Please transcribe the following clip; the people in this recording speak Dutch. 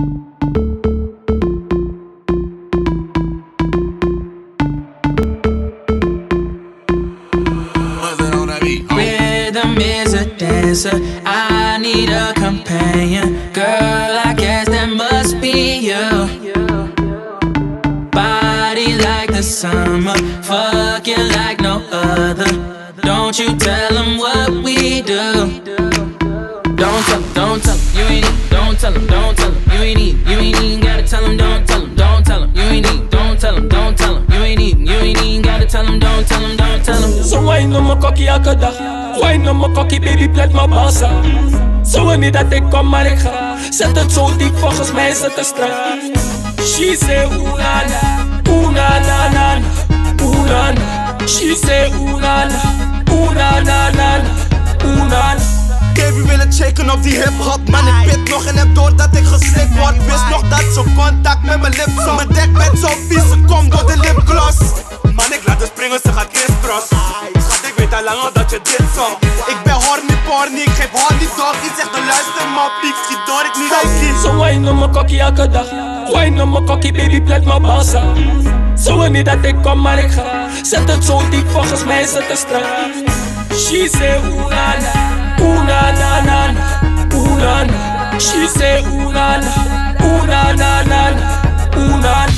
Rhythm is a dancer, I need a companion. Girl, I guess that must be you. Body like the summer, fucking like no other. Don't you tell them what we do. Don't tell them, don't tell them, you ain't need. Don't tell them, don't tell them, you ain't need. You ain't even gotta tell them, don't tell them, don't tell them, you ain't need. Don't tell them, don't tell them, you ain't need. You ain't even gotta tell them, don't tell them, don't tell them. Zo wine op mijn kokkie elke dag. Wine op mijn kokkie, baby, plet mijn balsa. Zo wil niet dat ik kom, maar ik ga. Zet het zo diep, volgens mij is het te strak. She say ooh na na, ooh na na na na, ooh na na. She say ooh na na, ooh na na na na, ooh na na. Baby willen checken op die hip-hop, man. Ik pit nog en heb door dat ik geslikt word. Wist nog dat zo contact met mijn lips zo. Mijn dek bent zo vies, ze komt door de lipgloss. Man, ik laat haar springen, ze gaat crisscross. Schat, ik weet al lang al dat je dit zong. Ik ben horny porny, ik geef horny dog. Die zegt dan luister maar, piek, schiet door, ik niet uit. Zo wine op mijn kokkie elke dag. Wine op mijn kokkie, baby, plet mijn balsa. Zo wil niet dat ik kom, maar ik ga. Zet het zo diep, volgens mij is het te strak. She say ooh na na, ooh na na na na, ooh na na. She say ooh na na, ooh na na na na, ooh na na.